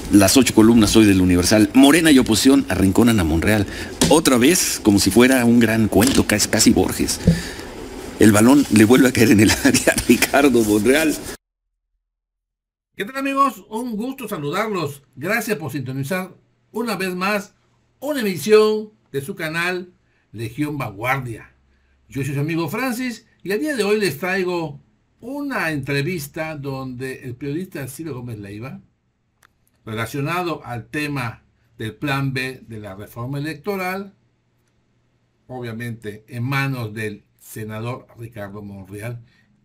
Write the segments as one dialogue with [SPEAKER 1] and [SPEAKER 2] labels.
[SPEAKER 1] Las 8 columnas hoy del Universal. Morena y oposición arrinconan a Monreal. Otra vez, como si fuera un gran cuento, casi Borges. El balón le vuelve a caer en el área a Ricardo Monreal.
[SPEAKER 2] ¿Qué tal, amigos? Un gusto saludarlos. Gracias por sintonizar una vez más una emisión de su canal Legión Vanguardia. Yo soy su amigo Francis y el día de hoy les traigo una entrevista donde el periodista Ciro Gómez Leiva, relacionado al tema del plan B de la reforma electoral, obviamente en manos del senador Ricardo Monreal,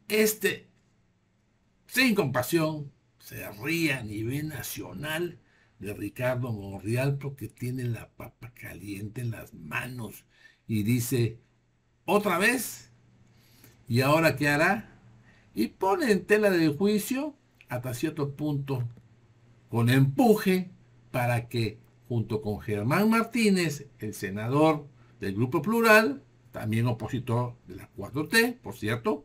[SPEAKER 2] sin compasión, se ríe a nivel nacional de Ricardo Monreal porque tiene la papa caliente en las manos y dice, ¿otra vez? ¿Y ahora qué hará? Y pone en tela de juicio hasta cierto punto con empuje para que junto con Germán Martínez, el senador del Grupo Plural, también opositor de la 4T, por cierto,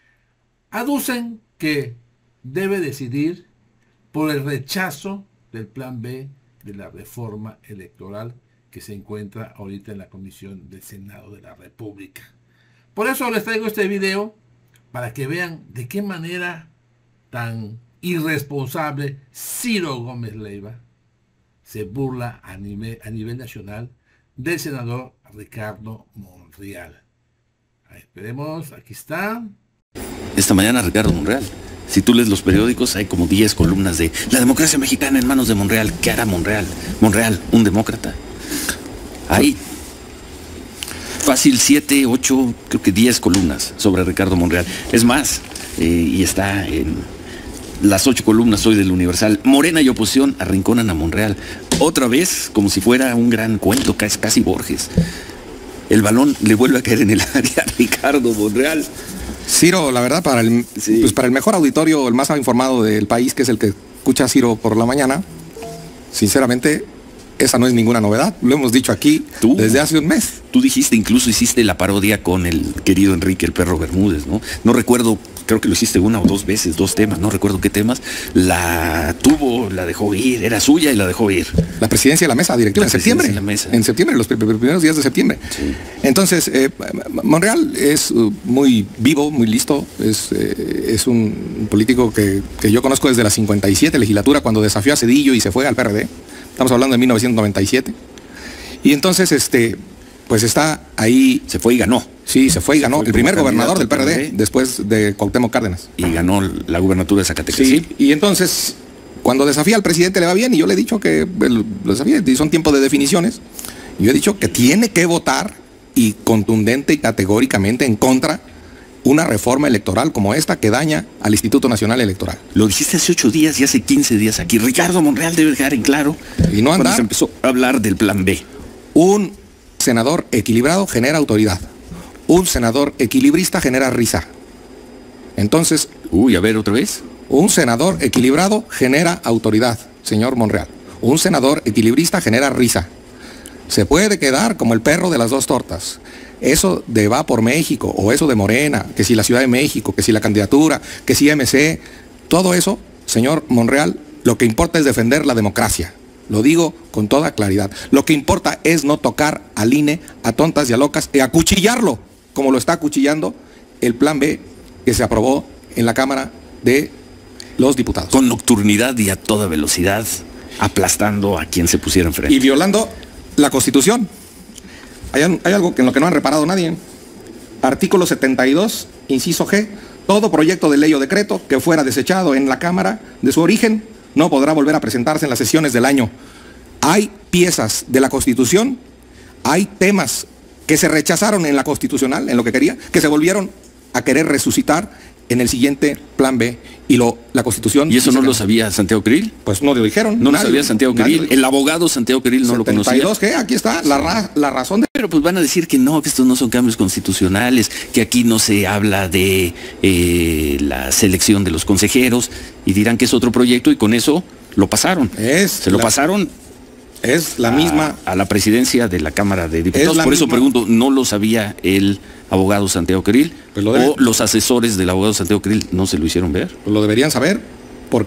[SPEAKER 2] aducen que debe decidir por el rechazo del plan B de la reforma electoral que se encuentra ahorita en la Comisión del Senado de la República. Por eso les traigo este video para que vean de qué manera tan irresponsable Ciro Gómez Leiva se burla a nivel nacional del senador Ricardo Monreal. Esperemos, aquí está.
[SPEAKER 1] Esta mañana Ricardo Monreal. Si tú lees los periódicos, hay como 10 columnas de la democracia mexicana en manos de Monreal. ¿Qué hará Monreal? Monreal, un demócrata. Hay fácil 7, 8, creo que 10 columnas sobre Ricardo Monreal. Es más, y está en las 8 columnas hoy del Universal. Morena y oposición arrinconan a Monreal. Otra vez, como si fuera un gran cuento, casi Borges. El balón le vuelve a caer en el área a Ricardo Monreal.
[SPEAKER 3] Ciro, la verdad, para el mejor auditorio, el más informado del país, que es el que escucha a Ciro por la mañana, sinceramente, esa no es ninguna novedad. Lo hemos dicho aquí desde hace un mes.
[SPEAKER 1] Tú dijiste, incluso hiciste la parodia con el querido Enrique el Perro Bermúdez, ¿no? No recuerdo, creo que lo hiciste una o dos veces, 2 temas, no recuerdo qué temas. La dejó ir, era suya y la dejó ir.
[SPEAKER 3] La presidencia de la mesa directiva en septiembre. En septiembre, los primeros días de septiembre. Sí. Entonces, Monreal es muy vivo, muy listo. Es un político que yo conozco desde la 57 legislatura, cuando desafió a Zedillo y se fue al PRD. Estamos hablando de 1997. Y entonces, pues está ahí.
[SPEAKER 1] Se fue y ganó.
[SPEAKER 3] Sí, se fue y ganó. El primer gobernador del PRD después de Cuauhtémoc Cárdenas.
[SPEAKER 1] Y ganó la gubernatura de Zacatecas.
[SPEAKER 3] Sí, y entonces, cuando desafía al presidente le va bien, y yo le he dicho que lo desafía, y son tiempos de definiciones. Y yo he dicho que tiene que votar, y contundente y categóricamente, en contra una reforma electoral como esta que daña al Instituto Nacional Electoral.
[SPEAKER 1] Lo dijiste hace 8 días y hace 15 días aquí. Ricardo Monreal debe dejar en claro.
[SPEAKER 3] Y no andar.
[SPEAKER 1] Cuando se empezó a hablar del plan B.
[SPEAKER 3] Un senador equilibrado genera autoridad. Un senador equilibrista genera risa. Entonces...
[SPEAKER 1] Uy, a ver, otra vez.
[SPEAKER 3] Un senador equilibrado genera autoridad, señor Monreal. Un senador equilibrista genera risa. Se puede quedar como el perro de las 2 tortas. Eso de Va por México, o eso de Morena, que si la Ciudad de México, que si la candidatura, que si MC, todo eso, señor Monreal, lo que importa es defender la democracia. Lo digo con toda claridad. Lo que importa es no tocar al INE a tontas y a locas y acuchillarlo, como lo está acuchillando el plan B que se aprobó en la Cámara de los Diputados.
[SPEAKER 1] Con nocturnidad y a toda velocidad, aplastando a quien se pusiera enfrente.
[SPEAKER 3] Y violando la Constitución. Hay algo en lo que no han reparado nadie. Artículo 72, inciso G. Todo proyecto de ley o decreto que fuera desechado en la Cámara de su origen no podrá volver a presentarse en las sesiones del año. Hay piezas de la Constitución, hay temas que se rechazaron en la Constitucional, en lo que quería, que se volvieron a querer resucitar en el siguiente plan B. Y la Constitución...
[SPEAKER 1] ¿Y eso no lo sabía Santiago Krill?
[SPEAKER 3] Pues no lo dijeron.
[SPEAKER 1] No lo sabía Santiago Krill. El abogado Santiago Krill no lo conocía.
[SPEAKER 3] 72, ¿qué? Aquí está la razón de...
[SPEAKER 1] Pero pues van a decir que no, que estos no son cambios constitucionales, que aquí no se habla de la selección de los consejeros, y dirán que es otro proyecto, y con eso lo pasaron. Se lo pasaron
[SPEAKER 3] Es la misma...
[SPEAKER 1] A la presidencia de la Cámara de Diputados. Por eso pregunto, ¿no lo sabía el abogado Santiago Krill?
[SPEAKER 3] Pues
[SPEAKER 1] ¿O los asesores del abogado Santiago Krill no se lo hicieron ver?
[SPEAKER 3] Pues lo deberían saber, porque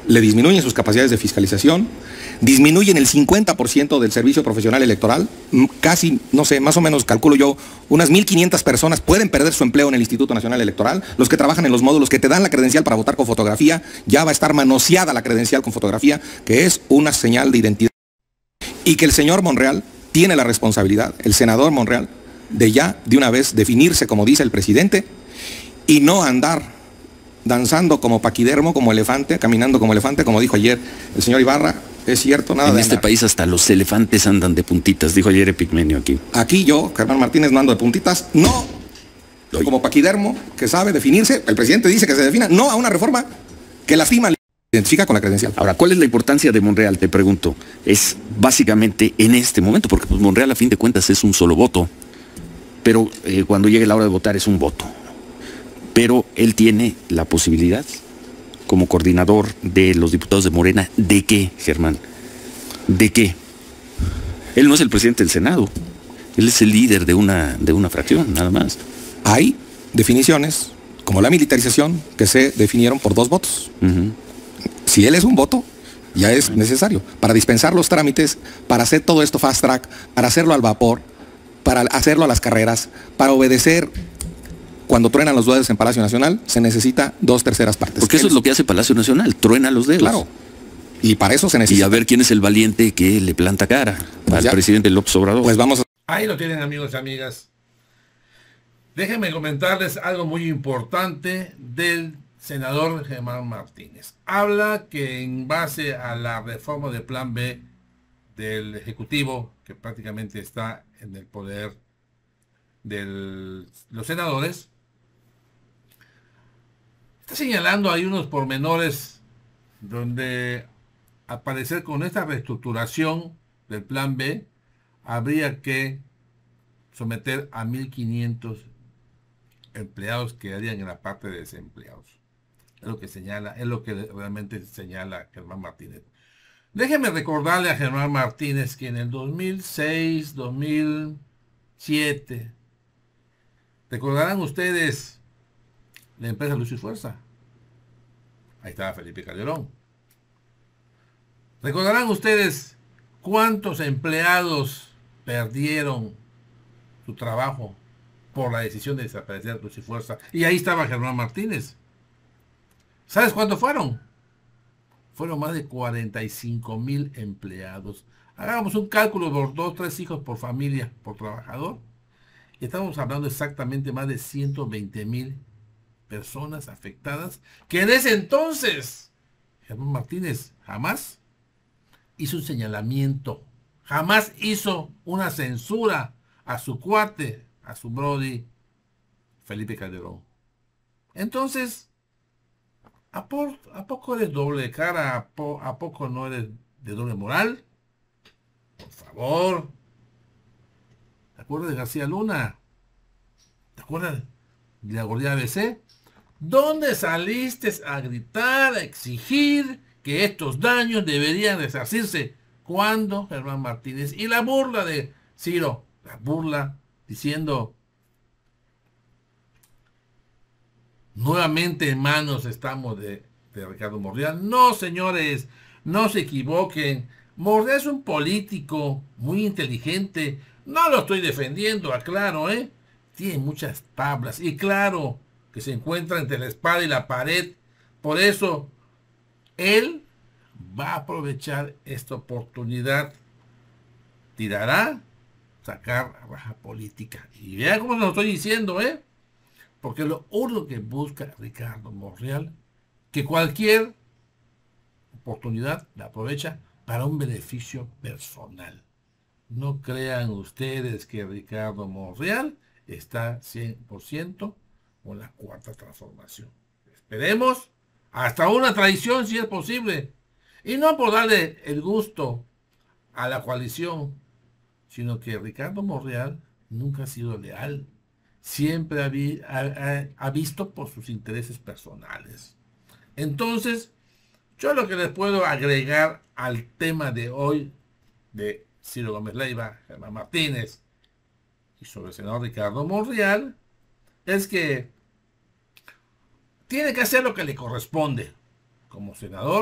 [SPEAKER 3] le disminuyen sus capacidades de fiscalización, disminuyen el 50% del servicio profesional electoral, casi, no sé, más o menos calculo yo, unas 1.500 personas pueden perder su empleo en el Instituto Nacional Electoral, los que trabajan en los módulos que te dan la credencial para votar con fotografía, ya va a estar manoseada la credencial con fotografía, que es una señal de identidad. Y que el señor Monreal tiene la responsabilidad, el senador Monreal, de ya de una vez definirse como dice el presidente y no andar danzando como paquidermo, como elefante, caminando como elefante, como dijo ayer el señor Ibarra. Es cierto, nada
[SPEAKER 1] en
[SPEAKER 3] de
[SPEAKER 1] este
[SPEAKER 3] andar.
[SPEAKER 1] país hasta los elefantes andan de puntitas, dijo ayer Epigmenio aquí.
[SPEAKER 3] Aquí yo, Germán Martínez, no ando de puntitas, no como paquidermo que sabe definirse, el presidente dice que se defina, no a una reforma que lastima, identifica con la credencial.
[SPEAKER 1] Ahora, ¿cuál es la importancia de Monreal? Te pregunto. Es básicamente en este momento, porque pues, Monreal a fin de cuentas es un solo voto, pero cuando llegue la hora de votar es un voto. Pero él tiene la posibilidad, como coordinador de los diputados de Morena, ¿de qué, Germán? ¿De qué? Él no es el presidente del Senado, él es el líder de una fracción, nada más.
[SPEAKER 3] Hay definiciones, como la militarización, que se definieron por 2 votos. Si él es un voto, ya es necesario. Para dispensar los trámites, para hacer todo esto fast track, para hacerlo al vapor, para hacerlo a las carreras, para obedecer cuando truenan los dedos en Palacio Nacional, se necesita 2/3 partes.
[SPEAKER 1] Porque eso es lo que hace Palacio Nacional, truena los dedos.
[SPEAKER 3] Claro. Y para eso se necesita.
[SPEAKER 1] Y a ver quién es el valiente que le planta cara al presidente López Obrador.
[SPEAKER 3] Pues vamos a...
[SPEAKER 2] Ahí lo tienen, amigos y amigas. Déjenme comentarles algo muy importante del senador Germán Martínez. Habla que en base a la reforma del Plan B del Ejecutivo, que prácticamente está en el poder de los senadores, está señalando ahí unos pormenores donde, al parecer, con esta reestructuración del Plan B, habría que someter a 1.500 empleados que quedarían en la parte de desempleados. Es lo que señala, es lo que realmente señala Germán Martínez. Déjenme recordarle a Germán Martínez que en el 2006, 2007, recordarán ustedes la empresa Luz y Fuerza. Ahí estaba Felipe Calderón. Recordarán ustedes cuántos empleados perdieron su trabajo por la decisión de desaparecer Luz y Fuerza. Y ahí estaba Germán Martínez. ¿Sabes cuántos fueron? Fueron más de 45,000 empleados. Hagamos un cálculo por 2, 3 hijos por familia, por trabajador. Y estamos hablando exactamente más de 120,000 personas afectadas, que en ese entonces Germán Martínez jamás hizo un señalamiento, jamás hizo una censura a su cuate, a su brody, Felipe Calderón. Entonces, ¿a poco eres doble de cara? ¿A poco no eres de doble moral? Por favor. ¿Te acuerdas de García Luna? ¿Te acuerdas de la gordita ABC? ¿Dónde saliste a gritar, a exigir que estos daños deberían resarcirse? ¿Cuándo, Germán Martínez? Y la burla de Ciro, la burla diciendo, nuevamente en manos estamos de Ricardo Monreal. No, señores, no se equivoquen. Monreal es un político muy inteligente. No lo estoy defendiendo, aclaro, tiene muchas tablas. Y claro, que se encuentra entre la espada y la pared. Por eso, él va a aprovechar esta oportunidad. Tirará, sacar raja política. Y vean cómo se lo estoy diciendo, porque lo único que busca Ricardo Monreal, que cualquier oportunidad la aprovecha para un beneficio personal. No crean ustedes que Ricardo Monreal está 100% con la cuarta transformación. Esperemos hasta una traición si es posible. Y no por darle el gusto a la coalición, sino que Ricardo Monreal nunca ha sido leal. Siempre ha visto por sus intereses personales. Entonces, yo lo que les puedo agregar al tema de hoy de Ciro Gómez Leiva, Germán Martínez y sobre el senador Ricardo Monreal es que tiene que hacer lo que le corresponde como senador,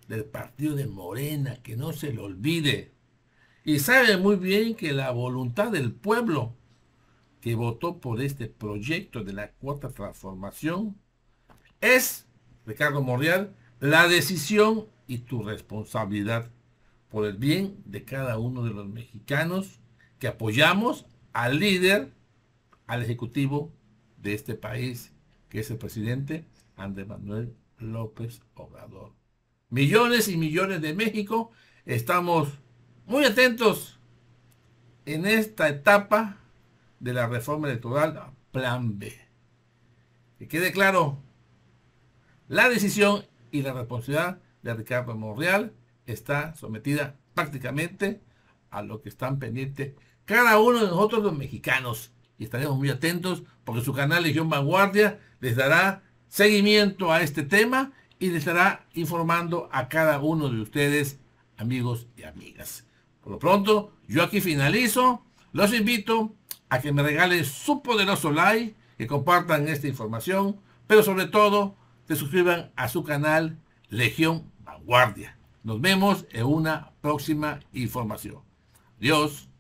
[SPEAKER 2] del partido de Morena, que no se lo olvide. Y sabe muy bien que la voluntad del pueblo que votó por este proyecto de la Cuarta Transformación es, Ricardo Monreal, la decisión y tu responsabilidad por el bien de cada uno de los mexicanos que apoyamos al líder, al ejecutivo de este país, que es el presidente Andrés Manuel López Obrador. Millones y millones de México estamos muy atentos en esta etapa de la reforma electoral Plan B. Que quede claro, la decisión y la responsabilidad de Ricardo Monreal está sometida prácticamente a lo que están pendientes cada uno de nosotros los mexicanos. Y estaremos muy atentos porque su canal Legión Vanguardia les dará seguimiento a este tema y les estará informando a cada uno de ustedes, amigos y amigas. Por lo pronto, yo aquí finalizo. Los invito a que me regalen su poderoso like, que compartan esta información, pero sobre todo, se suscriban a su canal Legión Vanguardia. Nos vemos en una próxima información. Adiós.